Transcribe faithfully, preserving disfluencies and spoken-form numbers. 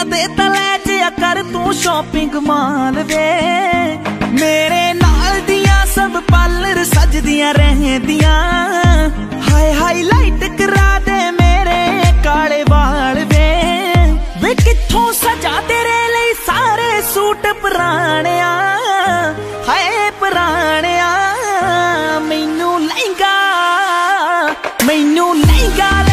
दे तले जिया कर तू शॉपिंग माल वे। मेरे नाल दियां सब पार्लर सजदियां रहंदियां, हाय हाईलाइट करा दे मेरे काले वाल वे। वे कित्थों सजा तेरे लिए सारे सूट पुराणिया, हाय पुराणिया। मैनू लहंगा मैनू लहंगा